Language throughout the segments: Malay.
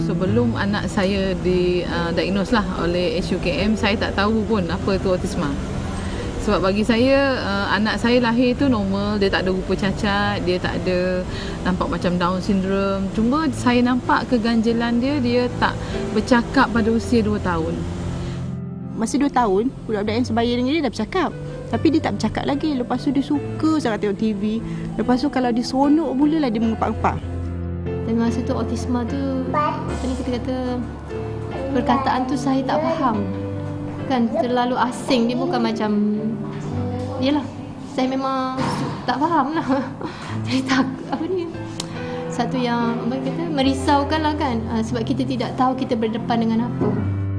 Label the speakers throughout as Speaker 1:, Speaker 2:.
Speaker 1: Sebelum anak saya didiagnose lah oleh HUKM, saya tak tahu pun apa itu autisma. Sebab bagi saya, anak saya lahir tu normal, dia tak ada rupa cacat, dia tak ada nampak macam Down syndrome. Cuma saya nampak keganjilan dia tak bercakap pada usia 2 tahun.
Speaker 2: Masa 2 tahun, budak-budak yang sebaya dengan dia dah bercakap. Tapi dia tak bercakap lagi. Lepas tu dia suka sangat tengok TV. Lepas tu kalau dia seronok, mulalah dia mengepak-ngepak.
Speaker 3: Dan masa tu autisma tu, apa ni kita kata, perkataan tu saya tak faham. Kan terlalu asing, dia bukan macam, yelah, saya memang tak faham lah. Jadi tak, apa ni, satu yang apa kata, merisaukan lah kan, sebab kita tidak tahu kita berdepan dengan apa.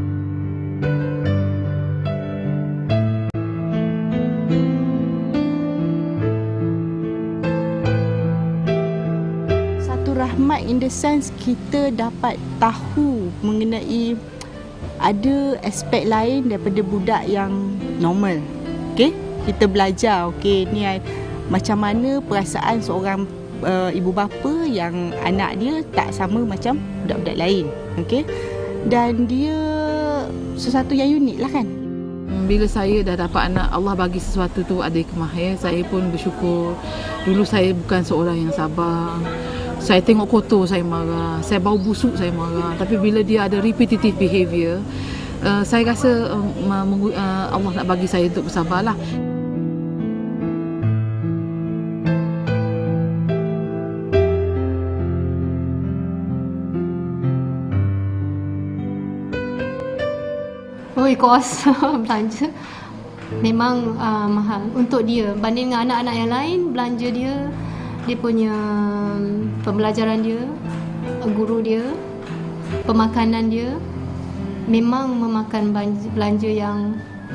Speaker 2: Rahmat in the sense kita dapat tahu mengenai ada aspek lain daripada budak yang normal. Okey, kita belajar ni macam mana perasaan seorang ibu bapa yang anak dia tak sama macam budak-budak lain. Okey, dan dia sesuatu yang unik lah kan.
Speaker 1: Bila saya dah dapat anak, Allah bagi sesuatu tu ada hikmah ya. Saya pun bersyukur. Dulu saya bukan seorang yang sabar. Saya tengok kotor saya marah, saya bau busuk saya marah. Tapi bila dia ada repetitive behaviour, saya rasa Allah nak bagi saya untuk bersabarlah.
Speaker 3: Kos belanja memang mahal untuk dia. Banding dengan anak-anak yang lain, belanja dia punya pembelajaran dia, guru dia, pemakanan dia memang memakan belanja yang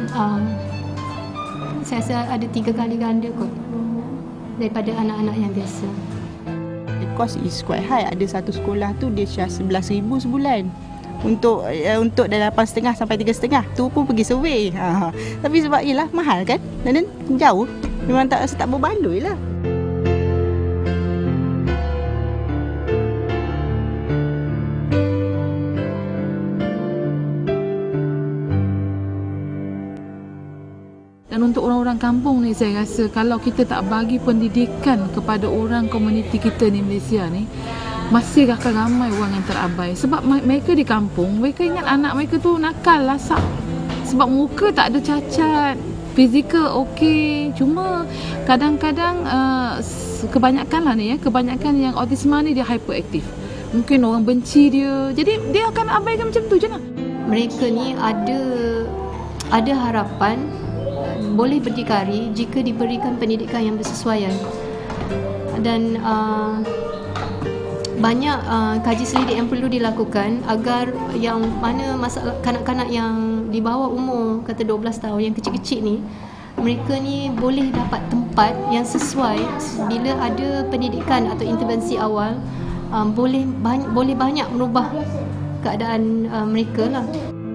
Speaker 3: saya rasa ada 3 kali ganda kot daripada anak-anak yang biasa.
Speaker 2: The cost is quite high. Ada satu sekolah tu dia charge 11,000 sebulan. Untuk dari 8.5 sampai 3.5 tu pun pergi survey. Tapi sebab ialah mahal kan, dan jauh, memang tak berbandoi lah.
Speaker 1: Dan untuk orang-orang kampung ni, saya rasa kalau kita tak bagi pendidikan kepada orang komuniti kita ni, Malaysia ni, masih akan ramai orang yang terabai. Sebab mereka di kampung, mereka ingat anak mereka tu nakal, lasak. Sebab muka tak ada cacat, fizikal okey. Cuma kadang-kadang kebanyakan lah ni ya, kebanyakan yang autisma ni dia hyperaktif. Mungkin orang benci dia, jadi dia akan abaikan macam tu je lah.
Speaker 3: Mereka ni ada harapan boleh berdikari jika diberikan pendidikan yang bersesuaian. Dan banyak kaji selidik yang perlu dilakukan agar yang mana masalah kanak-kanak yang di bawah umur kata 12 tahun, yang kecil-kecil ni, mereka ni boleh dapat tempat yang sesuai. Bila ada pendidikan atau intervensi awal, boleh banyak merubah keadaan mereka lah.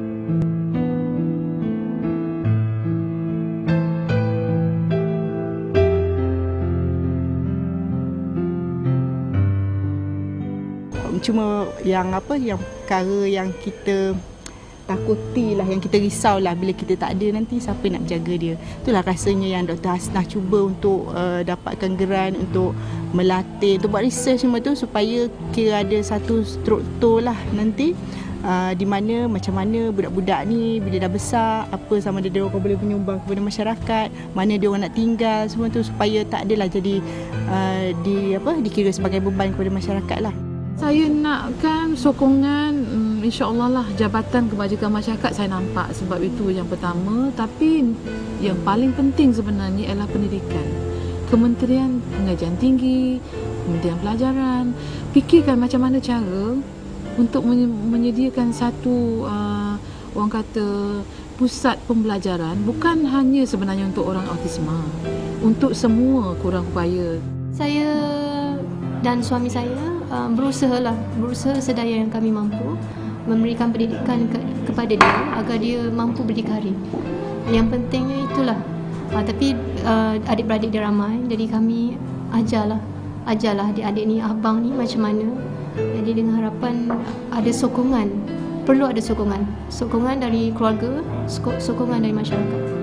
Speaker 2: Cuma yang perkara yang kita takuti lah, yang kita risau lah, bila kita tak ada nanti siapa nak jaga dia. Itulah rasanya yang Dr. Hasnah cuba untuk dapatkan geran untuk melatih, untuk buat research semua tu, supaya kira ada satu struktur lah nanti di mana macam mana budak-budak ni bila dah besar, apa sama ada dia orang boleh menyumbang kepada masyarakat, mana dia orang nak tinggal, semua tu, supaya tak adalah jadi dikira sebagai beban kepada masyarakat lah.
Speaker 1: Saya nakkan sokongan, insya-Allah lah, Jabatan Kebajikan Masyarakat saya nampak, sebab itu yang pertama. Tapi yang paling penting sebenarnya ialah pendidikan. Kementerian Pengajian Tinggi, Kementerian Pelajaran, fikirkan macam mana cara untuk menyediakan satu orang kata pusat pembelajaran, bukan hanya sebenarnya untuk orang autisma, untuk semua kurang upaya.
Speaker 3: Saya dan suami saya berusaha sedaya yang kami mampu memberikan pendidikan kepada dia agar dia mampu berdikari. Yang pentingnya itulah. Tapi adik-beradik dia ramai, jadi kami ajarlah adik-adik ni, abang ni macam mana Jadi dengan harapan ada sokongan, perlu ada sokongan dari keluarga, sokongan dari masyarakat.